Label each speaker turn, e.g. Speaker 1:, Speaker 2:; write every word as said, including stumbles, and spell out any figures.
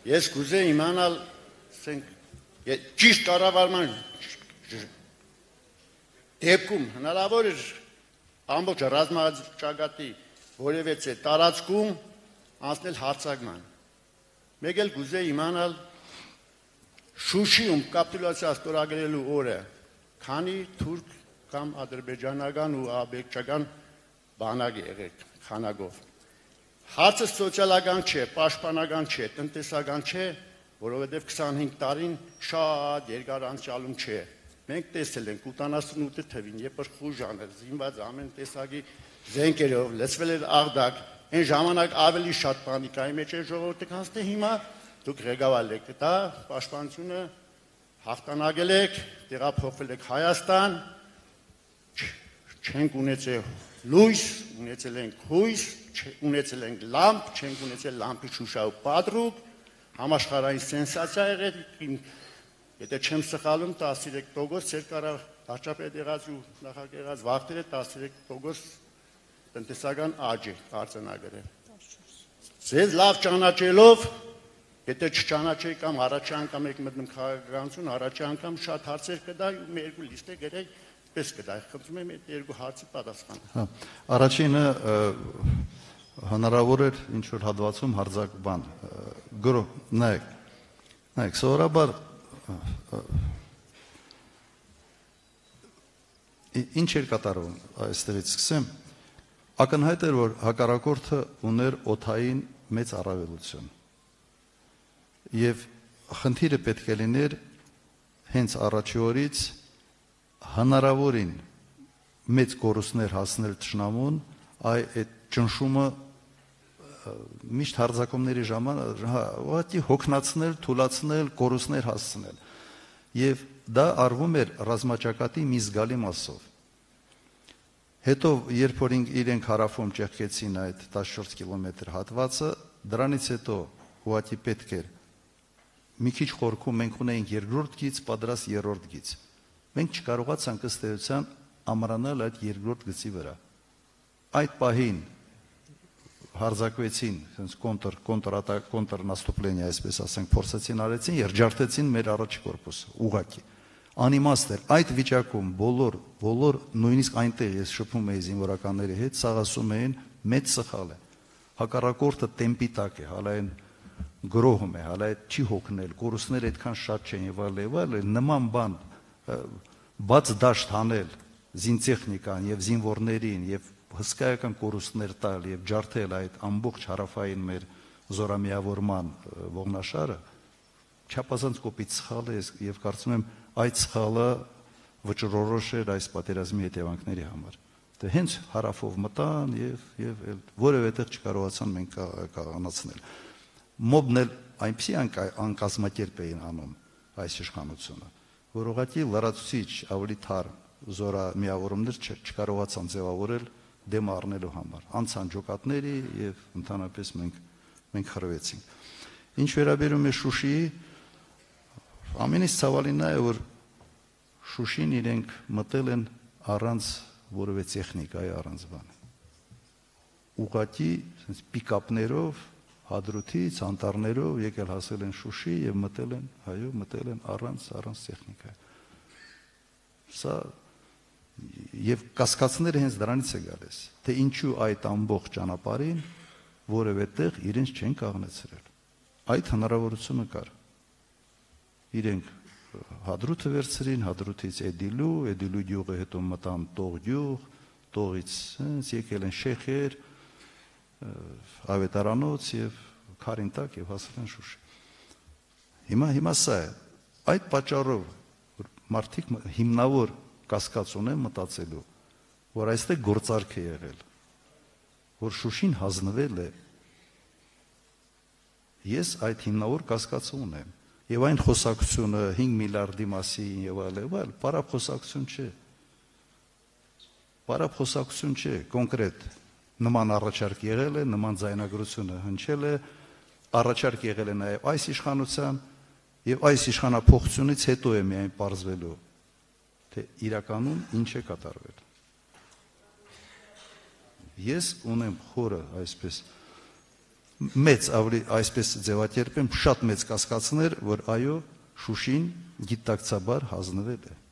Speaker 1: Ես կուզեի իմանալ, ասենք, ճիշտ կառավարման դեպքում հնարավոր է ամբողջ ռազմաճակատի որևէ տարածքում անցնել հարձակման։ Մեկ էլ կուզեի իմանալ Շուշիում կապիտուլյացիա ստորագրելու օրը քանի թուրք կամ ադրբեջանական ու աբեկչական բանակ եղեք քանակով։ Հարցը սոցիալական չէ, պաշտպանական չէ, տնտեսական չէ, որովհետև քսանհինգ տարին շատ երկար անցյալում չէ։ Մենք տեսել ենք ութանասունութ թվին, երբ որ խուժան էր, զինված ամեն տեսակի զենքերով, լցվել էր Աղդակ, այն ժամանակ ավելի շատ պանիկայի մեջ էր ժողովուրդը, քան թե հիմա դուք ղեկավարել եք, դա պաշտպանությունը հաղթանակել եք, տեղափոխվել եք Հայաստան, չենք ունեցել լույս, ունեցել ենք հույս, ունեցել ենք լամպ, չենք ունեցել լամպի շուշա ու պատրուկ, համաշխարհային սենսացիա եղել, եթե չեմ սխալվում, տասնյոթ տոկոս ցեր կարող վարչապետ եղած ու նախագահ եղած վարդերը տասնյոթ տոկոս տնտեսական աճ արձանագրել։ Ձեզ լավ ճանաչելով, եթե չճանաչեի կամ առաջի անգամ եք մտնում քաղաքականություն, առաջի անգամ շատ հարցեր կդա ու մի երկու լիստեր գրեք, պես կդա։ Խնդրում եմ այդ երկու հարցի պատասխանը։
Speaker 2: Հա, առաջինը հնարավոր էր ինչ որ հատվածում հարձակ բան գրո, նայեք։ Նայեք, սովորաբար ինչ էր կատարվում, այստեղից սկսեմ։ Ակնհայտ էր, որ հակառակորդը ուներ օդային մեծ առավելություն։ Եվ խնդիրը պետք է լիներ հենց առաջի օրից հնարավորին մեծ կորուստներ հասնել թշնամուն, այդ ճնշումը միշտ հարձակումների ժամանակ ուղղակի հոգնածնել, թուլացնել, կորուստներ հասցնել։ Եվ դա արվում էր ռազմաճակատի մի զգալի մասով։ Հետո, երբ որ իրենք հարավում ճեղքեցին այդ տասնչորս կիլոմետր հատվածը, դրանից հետո ուղղակի պետք էր մի քիչ խորքում մենք ունեինք երկրորդ գիծ, պատրաստ երրորդ գիծ։ Մենք չկարողացանք ըստ էության ամրանալ այդ երկրորդ գծի վրա։ Այդ պահին հարձակվեցին, sense կոնտր կոնտրատակ կոնտրնաստուպլենիա, այսպես ասենք, փորձեցին արեցին, երջարտեցին մեր առաջի կորպուսը, ուղղակի։ Անիմաստ էր այդ վիճակում բոլոր բոլոր նույնիսկ այնտեղ ես շփում էի զինվորականների հետ, սաղ ասում էին մեծ սխալ է։ Հակառակորդը տեմպի տակ է, հալա այն գրոհում է, հալա այդ չի հոգնել, կորուստները այդքան շատ չեն եւ այլ եւ այլ, նման բան բաց դաշտ հանել զինտեխնիկան եւ զինվորներին եւ հսկայական կորուստներ տալ եւ ջարդել այդ ամբողջ հարավային մեր զորամիավորման ողնաշարը չափազանց կոպիտ սխալ է եւ կարծում եմ այդ սխալը վճռորոշ էր այս պատերազմի հետևանքների համար։ Դե հենց հարավով մտան եւ եւ որևէ տեղ չկարողացան մենք կառանացնել։ Մոբն էլ այնպեսի անկազմակերպ էին անում այս իշխանությունը, որ ուղղակի լրացուցիչ ավելի թար զորամիավորումներ չկարողացան ձևավորել դեմ առնելու համար։ Անցան ջոկատների եւ ընդհանրապես մենք մենք խրվեցինք։ Ինչ վերաբերում է Շուշիի, ամենից ցավալին նա է, որ Շուշին իրենք մտել են առանց որևէ տեխնիկայի, առանց բան։ Ուղղակի պիկապներով, հադրութից, անտառներով եկել հասել են Շուշի եւ մտել են, հայո, մտել են առանց առանց տեխնիկայի։ Սա եւ կասկածները հենց դրանից է գալիս, թե ինչու այդ ամբողջ ճանապարհին որևէ տեղ իրենց չեն կաղնեցրել։ Այդ հնարավորությունը կար։ Իրենք հադրութը վերցրին, հադրութից Էդիլու, Էդիլու գյուղը հետո մտան Տող գյուղ, Տողից եկել են Շեխեր, Ավետարանոց եւ Քարինտակ եւ հասել են Շուշի։ Հիմա հիմա սա է։ Այդ պատճառով մարդիկ հիմնավոր կասկած ունեն մտածելու, որ այստեղ գործարք է եղել, որ Շուշին հանձնվել է։ Ես այդ հիմնավոր կասկածը ունեմ։ Եվ այն խոսակցությունը հինգ միլիարդի մասին եւ այլ եւ այլ, պարապ խոսակցություն չէ։ Պարապ խոսակցություն չէ, կոնկրետ նման առաջարկ եղել է, նման ձայնագրությունը հնչել է, առաջարկ եղել է նաեւ այս իշխանության եւ այս իշխանափոխությունից հետո է միայն պարզվելու, թե իրականում ինչ է կատարվել։ Ես ունեմ խորը այսպես մեծ ավելի այսպես ձևակերպեմ, շատ մեծ կասկածներ, որ այո, Շուշին գիտակցաբար հանձնվել է։